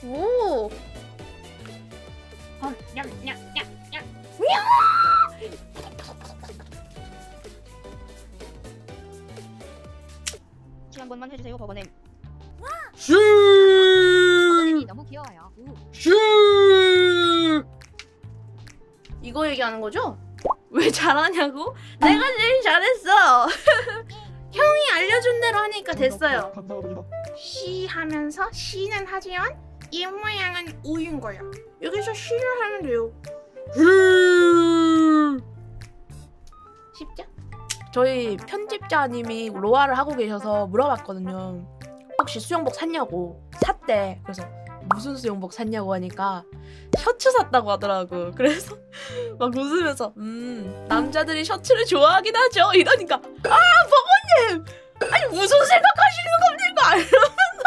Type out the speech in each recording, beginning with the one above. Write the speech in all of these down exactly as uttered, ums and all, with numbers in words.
오. 어, 냠냠냠냠. 한 번만 해주세요 버거님. 슈. 버거님이 너무 귀여워요. 우. 슈. 이거 얘기하는 거죠? 왜 잘하냐고? 내가 제일 잘했어. 형이 알려준 대로 하니까 됐어요. 감사합니다. 시 하면서 시는 하지만 이 모양은 우인 거야. 여기서 시를 하면 돼요. 슈. 쉽죠? 저희 편집자님이 로아를 하고 계셔서 물어봤거든요. 혹시 수영복 샀냐고. 샀대. 그래서 무슨 수영복 샀냐고 하니까 셔츠 샀다고 하더라고. 그래서 막 웃으면서 음 남자들이 셔츠를 좋아하긴 하죠 이러니까 아 버거님 아니 무슨 생각하시는 겁니까 이러면서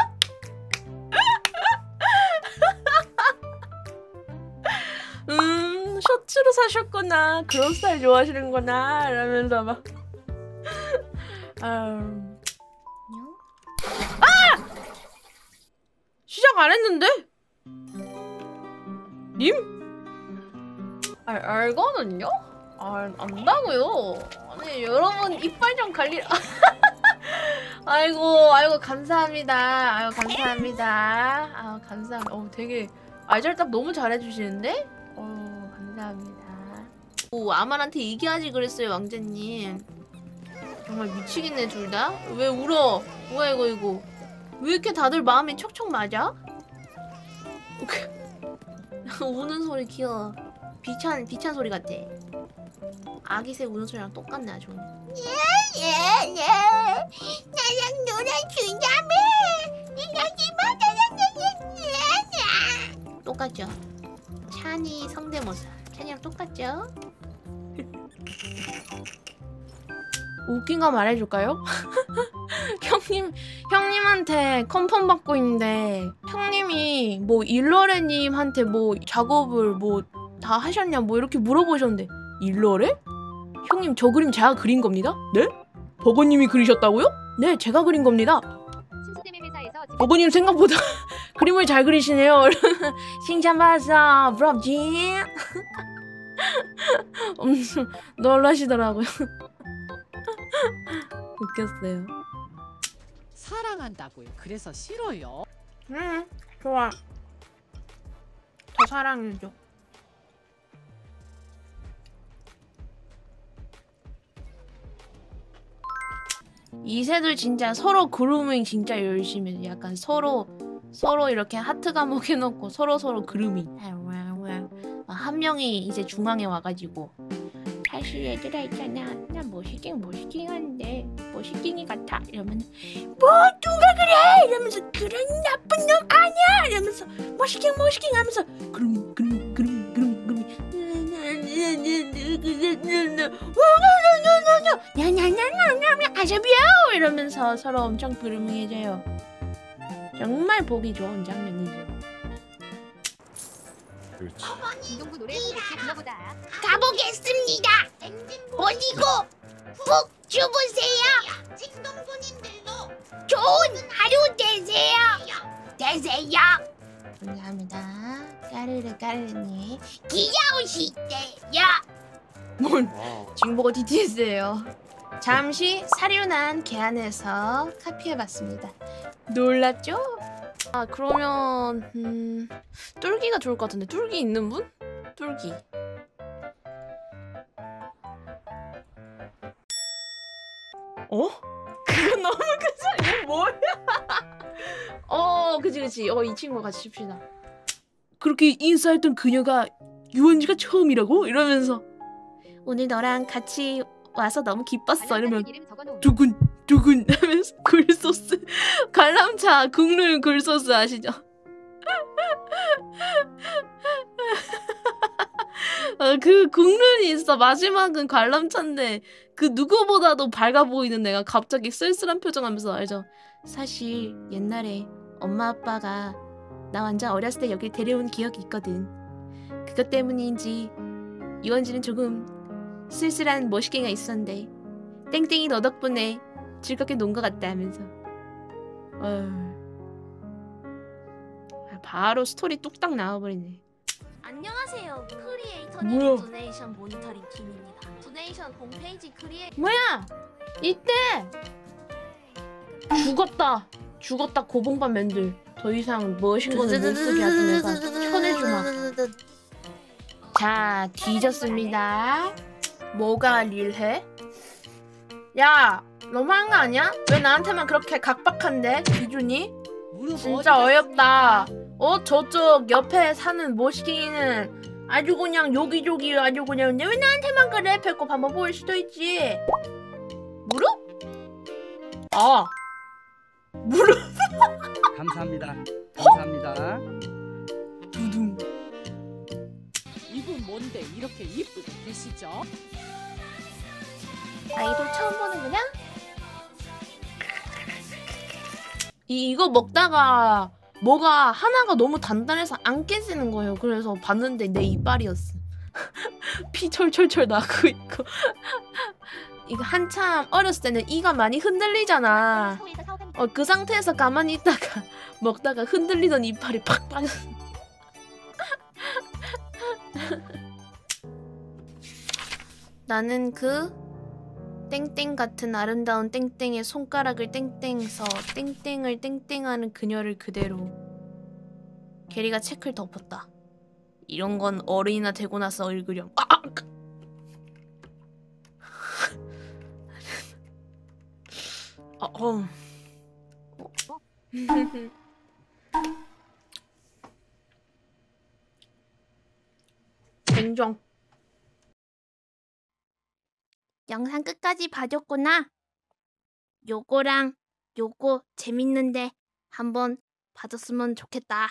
음 셔츠로 사셨구나 그런 스타일 좋아하시는구나 이러면서 막 음... 아! 시작 안 했는데? 님? 아, 알거든요? 아, 안다고요? 아니, 여러분 이빨 좀 관리... 아이고, 아이고, 감사합니다. 아이고, 감사합니다. 아, 감사합니다. 어, 되게 알잘딱 너무 잘해주시는데? 어, 감사합니다. 오, 아만한테 얘기하지 그랬어요, 왕자님. 정말 미치겠네, 둘 다? 왜 울어? 뭐야, 이거, 이거. 왜 이렇게 다들 마음이 척척 맞아? 우는 소리 귀여워. 비찬 비찬 소리 같아. 아기새 우는 소리랑 똑같네 아주. 예예 나랑 놀아주자며 똑같죠? 찬이 성대모사. 찬이랑 똑같죠? 웃긴 거 말해줄까요? 형님, 형님한테 컨펌 받고 있는데 형님이 뭐 일러레님한테 뭐 작업을 뭐 다 하셨냐 뭐 이렇게 물어보셨는데 일러레? 형님 저 그림 제가 그린 겁니다? 네? 버거님이 그리셨다고요? 네 제가 그린 겁니다. 순수대매 회사에서 버거님 생각보다 그림을 잘 그리시네요. 칭찬받았어 부럽지? 엄청 놀라시더라고요. 웃겼어요. 사랑한다고요. 그래서 싫어요. 응 좋아. 더 사랑해줘. 이세들 진짜 서로 그루밍 진짜 열심히 해. 약간 서로 서로 이렇게 하트 감옥 해놓고 서로 서로 그루밍. 한 명이 이제 중앙에 와가지고 사실 얘들아 있잖아 나 머시갱 머시갱 하는데 머시갱이 같아 이러면 뭐 누가 그래 이러면서 그런 나쁜 놈 아니야 이러면서 머시갱 머시갱 하면서 그루밍 그루밍 그루밍 그루밍 그루밍 냐냐냐냐냐냐 아잡이야 이러면서 서로 엄청 그루밍해져요. 정말 보기 좋은 장면이죠. 그렇지. 운동부 노래 그렇게 불러보다. 가보겠습니다. 어디고 푹 주무세요. 칭동군인들도 좋은 하루 되세요. 되세요. 감사합니다. 까르르 까르르니 귀여우시대요. 뭔 중보가 디티에스예요. 잠시 사륜한 개 안에서 카피해봤습니다. 놀랐죠? 아 그러면 음 뚫기가 좋을 것 같은데 뚫기 있는 분? 뚫기 어? 그건 너무 크지? 이거 뭐야? 어 그치 그치 어 이 친구와 같이 칩시다. 그렇게 인사했던 그녀가 유원지가 처음이라고? 이러면서 오늘 너랑 같이 와서 너무 기뻤어 이러면 이름 적어놓은 두근 두근 하면서 굴소스 관람차 국룰 굴소스 아시죠? 아, 그 국룰이 있어. 마지막은 관람차인데 그 누구보다도 밝아 보이는 애가 갑자기 쓸쓸한 표정하면서 알죠? 사실 옛날에 엄마 아빠가 나 완전 어렸을 때 여길 데려온 기억이 있거든. 그것 때문인지 유원지는 조금 쓸쓸한 머시갱이가 있었는데 땡땡이 너 덕분에 즐겁게 논 것 같다 하면서 어휴. 바로 스토리 뚝딱 나와버리네. 안녕하세요. 크리에이터 뭐야? 도네이션 모니터링 팀입니다. 도네이션 홈페이지 크리에 뭐야? 이때 죽었다. 죽었다 고봉반 맨들. 더 이상 멋진 거는 못 쓰게 하던 애가 쳐내주마. 자 뒤졌습니다. 뭐가 릴해? 야 너무한 거 아니야? 왜 나한테만 그렇게 각박한데 기준이? 진짜 어이없다. 어 저쪽 옆에 사는 모시기는 아주 그냥 요기조기 아주 그냥 왜 나한테만 그래? 배꼽 한번 보일 수도 있지. 무릎? 아 무릎. 감사합니다. 감사합니다. 두둥. 이분 뭔데 이렇게 이쁘게 계시죠? 아이돌 처음 보는구나? 이, 이거 먹다가 뭐가 하나가 너무 단단해서 안 깨지는 거예요. 그래서 봤는데 내 이빨이었어. 피 철철철 나고 있고. 이거 한참 어렸을 때는 이가 많이 흔들리잖아. 어, 그 상태에서 가만히 있다가 먹다가 흔들리던 이빨이 팍 빠졌어. 나는 그 땡땡 같은 아름다운 땡땡의 손가락을 땡땡서 땡땡을 땡땡하는 그녀를 그대로. 게리가 체크를 덮었다. 이런 건 어른이나 되고 나서 읽으렴. 아! 아! 어, 어. 뱅정. 영상 끝까지 봐줬구나. 요거랑 요거 재밌는데 한번 봐줬으면 좋겠다.